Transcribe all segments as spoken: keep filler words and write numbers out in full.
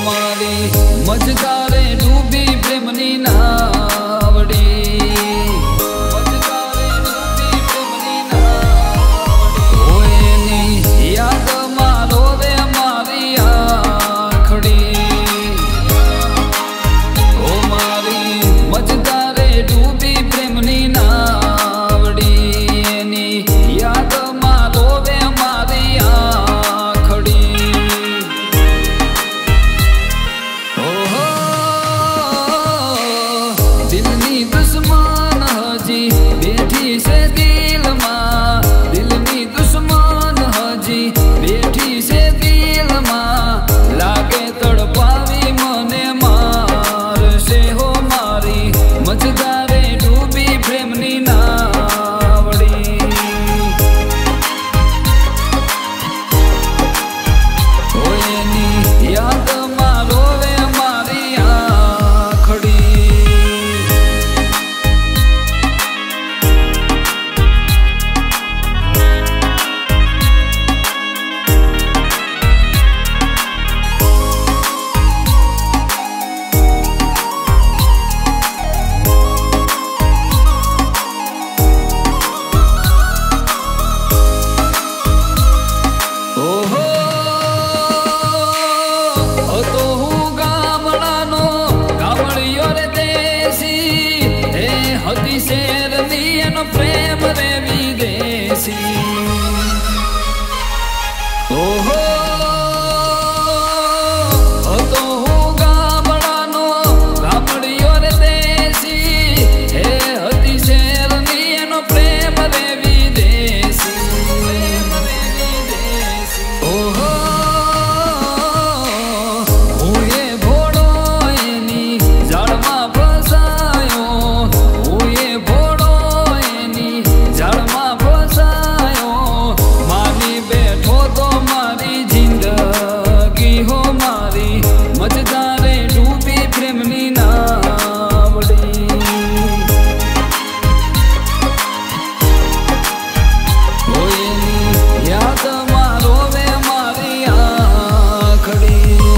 मारी मझधारे डूबी प्रेमनी नावड़ी मझधारे डूबी प्रेमनी नावड़ी होएनी याद मारो रे मारी आखड़ी ओ मारी मझधारे डूबी प्रेमनी नावड़ी एनी याद मारो रे मारी आखड़ी दिलनी दुश्मन हजी बैठी से दिल मां दिलनी दुश्मन हजी बैठी से दिल मां लागे तड़पावी मने मार से हो मारी मझधारे डूबी प्रेमनी नावड़ी होएनी याद मारो रे मारी आखड़ी हती शेर नियन प्रेम रे विदेशी ओहो तो हूँ गामड़ानो गामड़ियो रे देसी हे हती शेर नियन प्रेम रे विदेशी प्रेम रे विदेशी ओहो हूँ ये भोड़ो एनी जाड़मा फसायो मझधारे डूबी प्रेमनी नावड़ी होएनी याद मारो वे मारी आखड़ी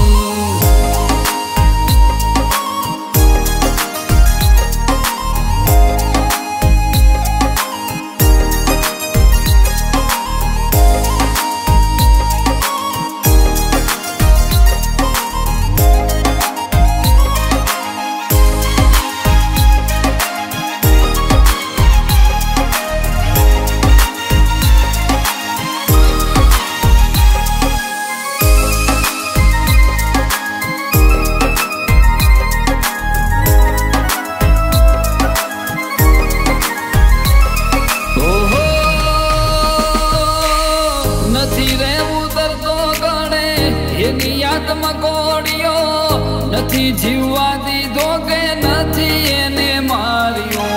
याद मकोड़ियो नथी जीवा दीधो के नथी एने मारियो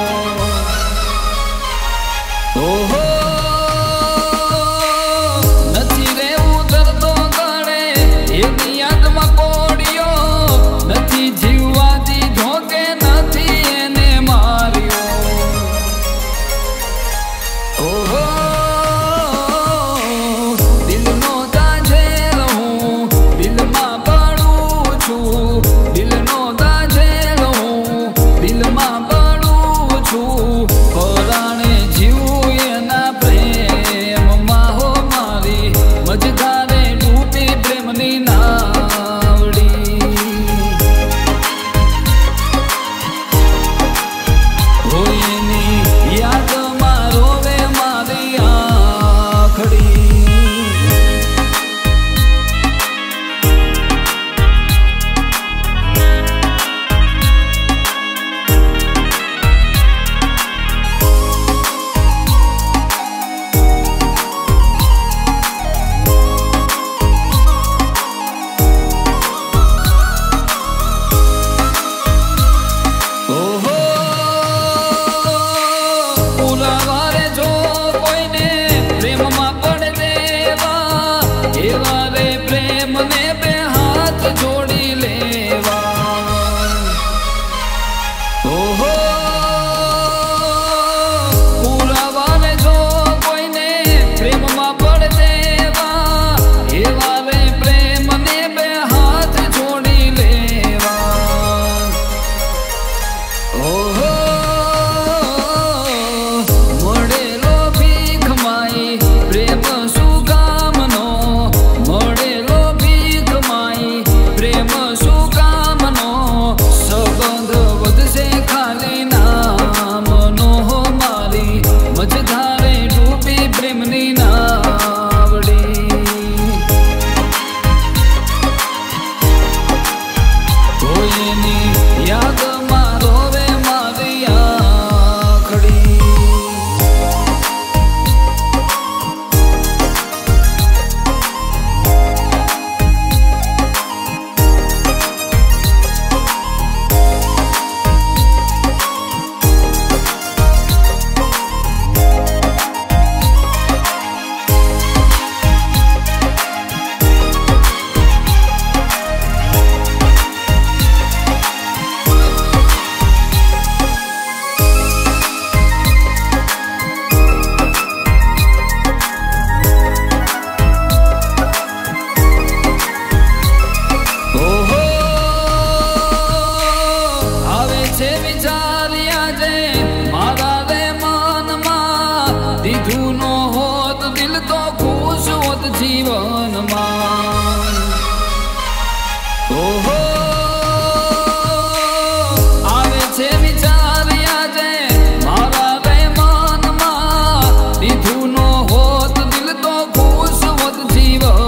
ओहो नथी रे उधर तो गणे एनी याद मकोड़ियो नथी जीवा दीधो के नथी एने मारियो ओहो दिल જીવો